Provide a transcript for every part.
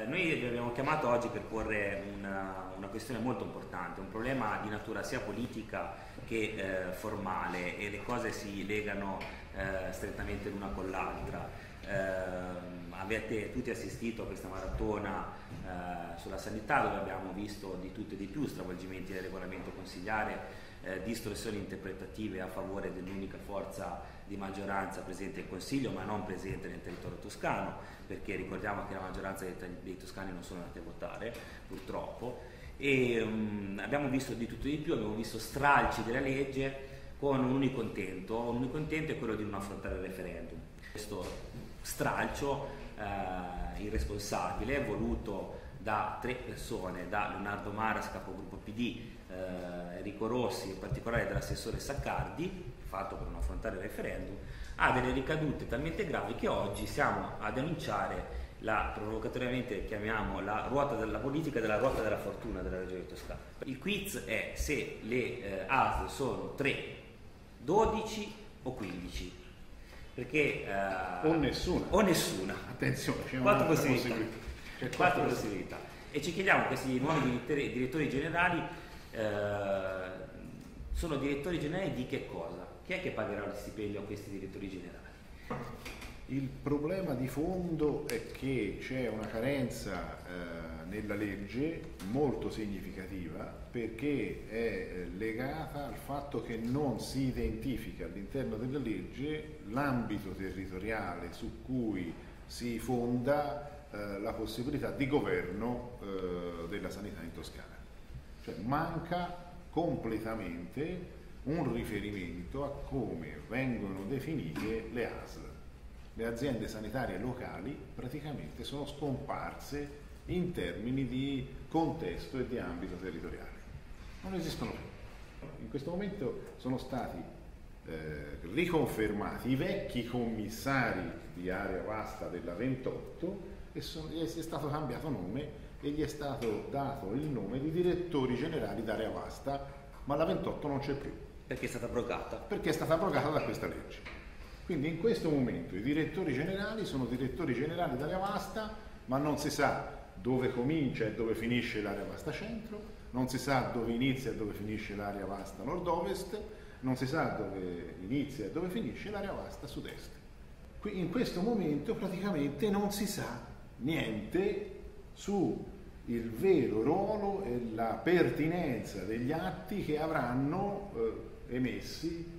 Noi vi abbiamo chiamato oggi per porre una questione molto importante, un problema di natura sia politica che formale, e le cose si legano strettamente l'una con l'altra. Avete tutti assistito a questa maratona sulla sanità, dove abbiamo visto di tutto e di più: stravolgimenti del regolamento consiliare, distorsioni interpretative a favore dell'unica forza di maggioranza presente in Consiglio ma non presente nel territorio toscano, perché ricordiamo che la maggioranza dei toscani non sono andati a votare, purtroppo, e abbiamo visto di tutto e di più. Abbiamo visto stralci della legge con un unico intento è quello di non affrontare il referendum. Questo stralcio irresponsabile, voluto da 3 persone, da Leonardo Maras, capogruppo PD, Enrico Rossi, in particolare dall'assessore Saccardi, fatto per non affrontare il referendum, ha delle ricadute talmente gravi che oggi siamo a denunciare provocatoriamente chiamiamo la politica della ruota della fortuna della Regione Toscana. Il quiz è se le ASL sono 3, 12 o 15, perché o nessuna. Attenzione, c'è 4 possibilità. E ci chiediamo, questi nuovi direttori generali sono direttori generali di che cosa? Chi è che pagherà lo stipendio a questi direttori generali? Il problema di fondo è che c'è una carenza nella legge molto significativa, perché è legata al fatto che non si identifica all'interno della legge l'ambito territoriale su cui si fonda la possibilità di governo della sanità in Toscana. Cioè manca completamente un riferimento a come vengono definite le ASL. Le aziende sanitarie locali praticamente sono scomparse in termini di contesto e di ambito territoriale. Non esistono più. In questo momento sono stati riconfermati i vecchi commissari di area vasta della 28 e è stato cambiato nome e gli è stato dato il nome di direttori generali d'area vasta, ma la 28 non c'è più. Perché è stata abrogata? Perché è stata abrogata da questa legge. Quindi in questo momento i direttori generali sono direttori generali d'area vasta, ma non si sa dove comincia e dove finisce l'area vasta centro, non si sa dove inizia e dove finisce l'area vasta nord-ovest, non si sa dove inizia e dove finisce l'area vasta sud-est. Qui in questo momento praticamente non si sa niente su il vero ruolo e la pertinenza degli atti che avranno emessi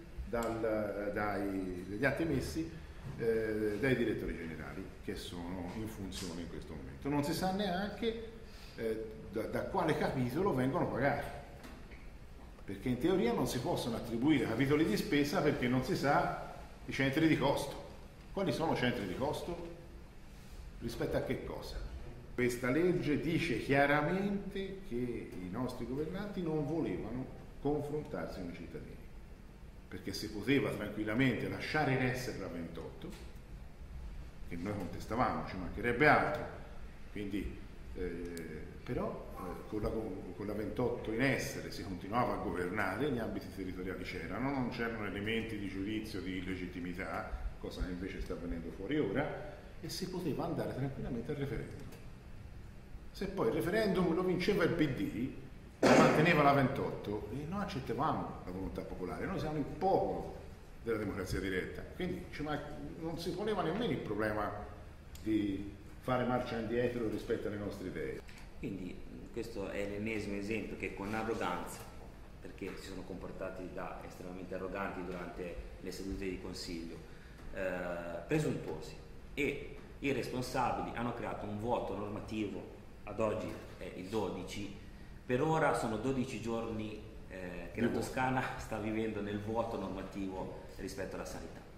dagli atti emessi dai direttori generali che sono in funzione in questo momento. Non si sa neanche da quale capitolo vengono pagati, perché in teoria non si possono attribuire capitoli di spesa perché non si sa i centri di costo. Quali sono i centri di costo? Rispetto a che cosa? Questa legge dice chiaramente che i nostri governanti non volevano confrontarsi con i cittadini, perché si poteva tranquillamente lasciare in essere la 28, che noi contestavamo, ci mancherebbe altro, quindi, però con la 28 in essere si continuava a governare, gli ambiti territoriali c'erano, non c'erano elementi di giudizio di illegittimità, cosa che invece sta venendo fuori ora, e si poteva andare tranquillamente al referendum. Se poi il referendum lo vinceva il PD, manteneva la 28, e noi accettavamo la volontà popolare, noi siamo il popolo della democrazia diretta, quindi non si poneva nemmeno il problema di fare marcia indietro rispetto alle nostre idee. Quindi questo è l'ennesimo esempio che con arroganza, perché si sono comportati da estremamente arroganti durante le sedute di consiglio, presuntuosi e irresponsabili, hanno creato un vuoto normativo. Ad oggi è il 12, per ora sono 12 giorni che la Toscana sta vivendo nel vuoto normativo rispetto alla sanità.